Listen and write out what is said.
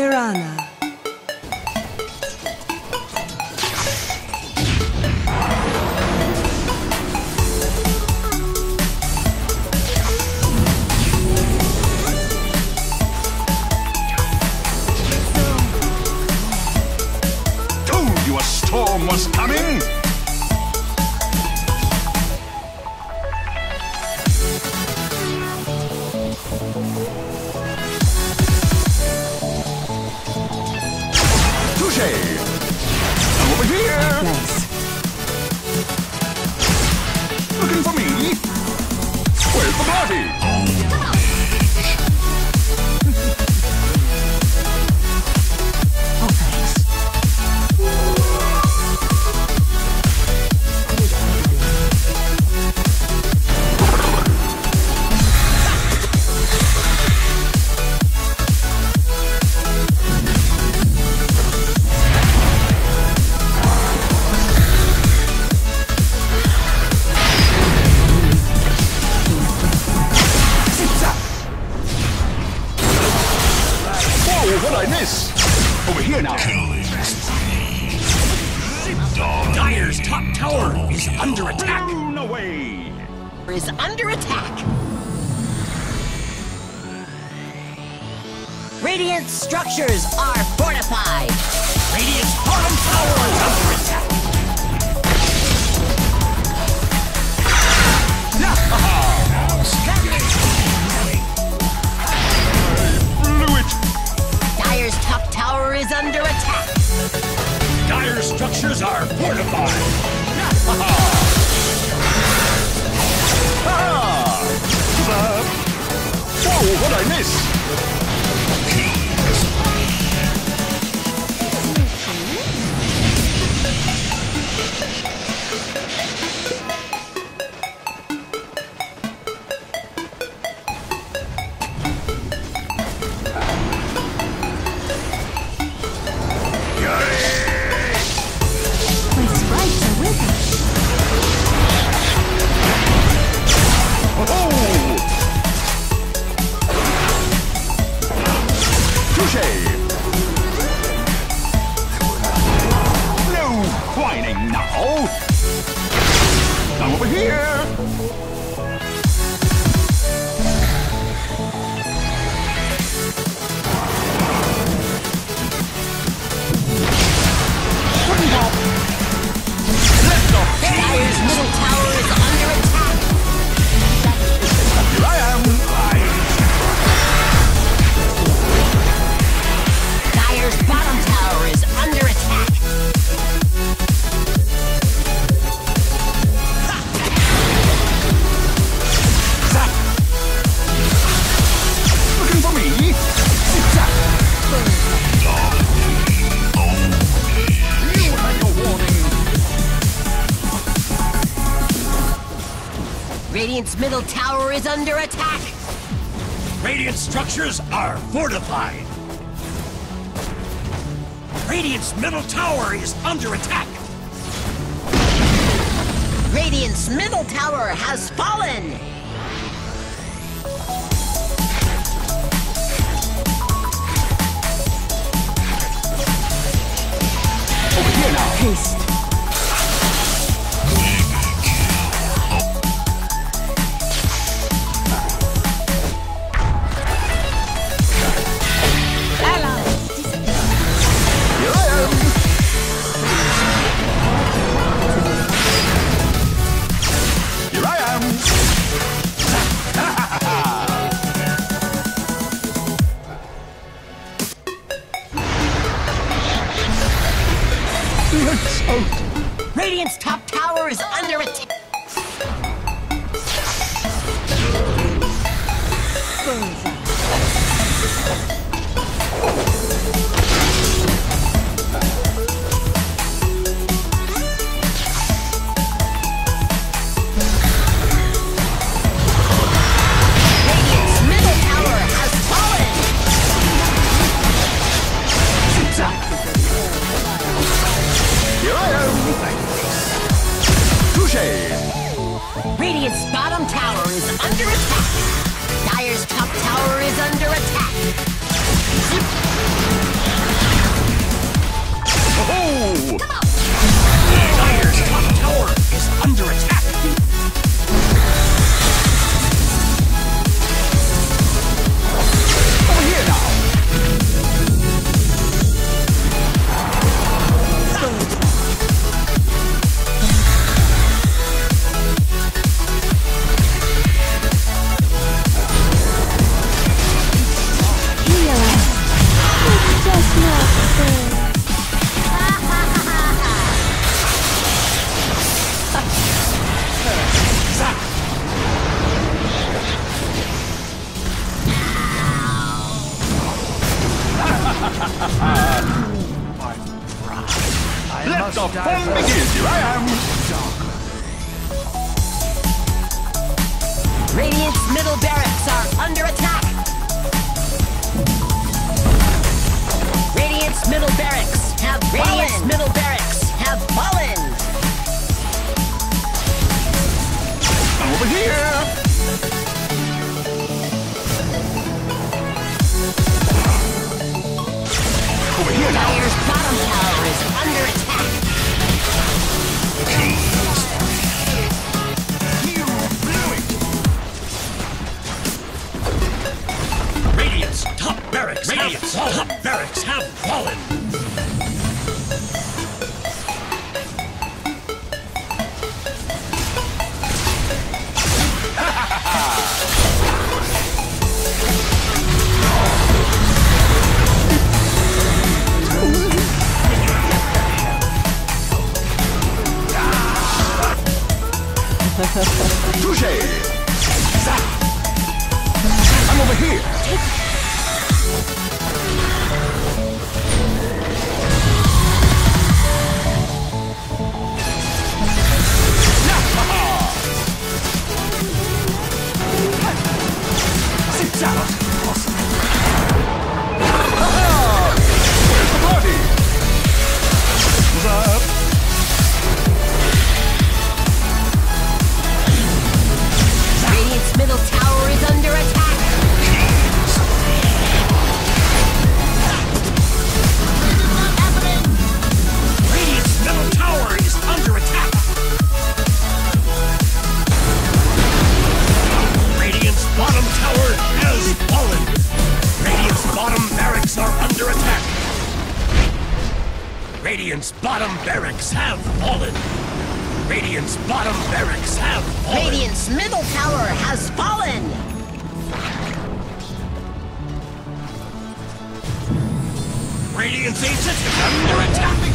Mirana. Told you a storm was coming! I'm over here! Nice. Looking for me? Where's the party? Oh, thanks. What'd I miss? Over here now. Dire's top tower is under attack. No way. Is under attack. Radiant structures are fortified. Radiant's bottom tower is under attack. Blew it. Dire's top tower is under attack. Dire structures are fortified. Whoa, what'd I miss? My sprites are with us. Oh! Touché! No whining now! I'm over here! Dire's middle tower is under attack. Here I am! Dire's bottom tower is under attack. Looking for me? You had your warning! Radiant's middle tower is under attack. Radiant structures are fortified. Radiant's middle tower is under attack. Radiant's middle tower has fallen. Over here now! Haste. Here I am! Here I am! Let's out! Radiant's top tower is under attack. Radiant's middle tower has fallen. Here I am! Touché! Radiant's bottom tower is under attack. Dire's top tower is under attack. fun begins. Here I am. Radiant's middle barracks are under attack. Radiant's middle barracks have fallen. Radiant's middle barracks have fallen. Over here. Over here now. Dire's bottom tower is under attack. You blew it. Radiant's top barracks have fallen. Touché. Zap. I'm over here. Sit down. Awesome. Where's the party? What's up? Radiant's middle tower is under attack. Radiant's middle tower is under attack. Radiant's bottom tower has fallen. Radiant's bottom barracks are under attack. Radiant's bottom barracks have fallen. Radiant's bottom barracks have fallen. Radiant's middle tower has fallen. Radiant's ancient is under attack.